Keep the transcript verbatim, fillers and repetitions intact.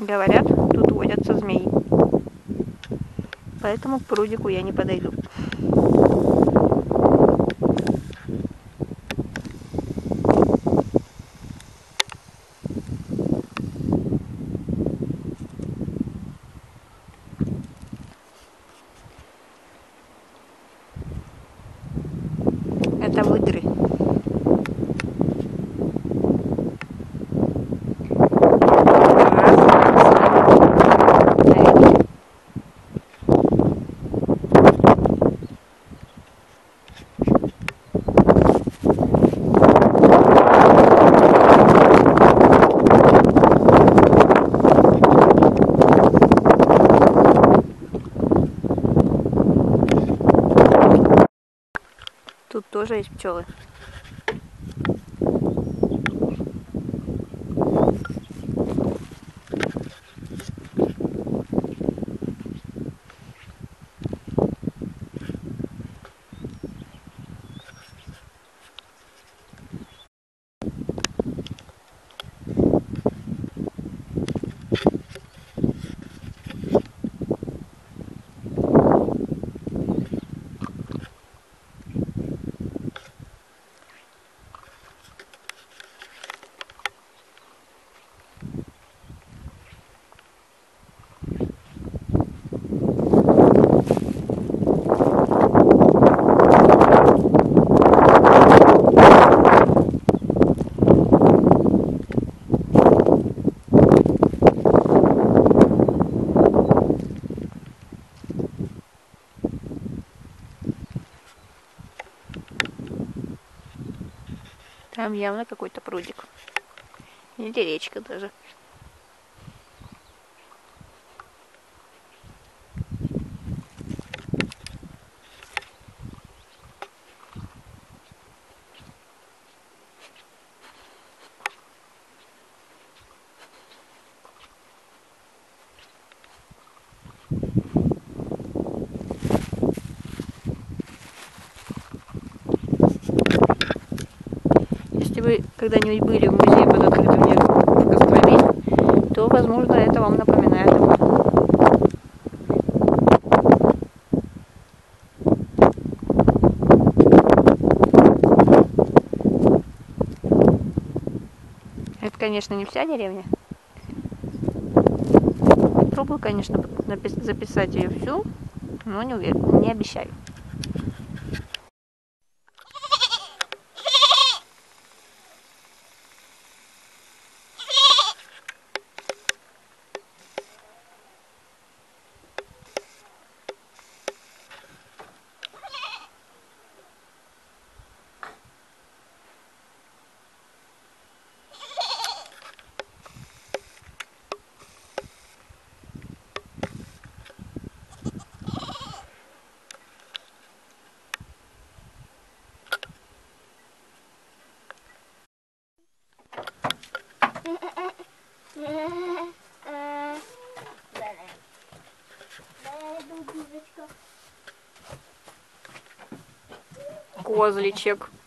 Говорят, тут водятся змеи. Поэтому к прудику я не подойду. Это выдры. Тут тоже есть пчелы. Там явно какой-то прудик. Или речка даже. Если вы когда-нибудь были в музее под открытым небом в Костроме, то, возможно, это вам напоминает его. Это, конечно, не вся деревня. Попробую, конечно, записать ее всю, но не уверен, не обещаю. Козличек.